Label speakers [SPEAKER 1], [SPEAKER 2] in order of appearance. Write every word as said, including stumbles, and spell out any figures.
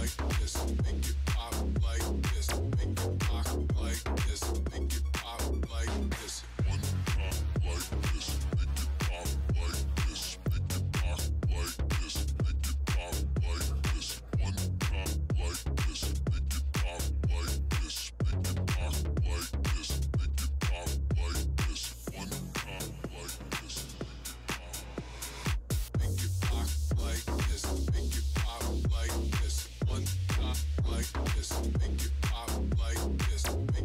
[SPEAKER 1] like this, make it pop like this, make it pop like this, make it pop like this. One pop like this, make it pop like this, make it pop like this, make it pop like this. One pop like this, make it pop like this, make it pop like this, make it pop like this. One pop like this, make it pop like this, make it pop like this. One pop like this, make it pop like this.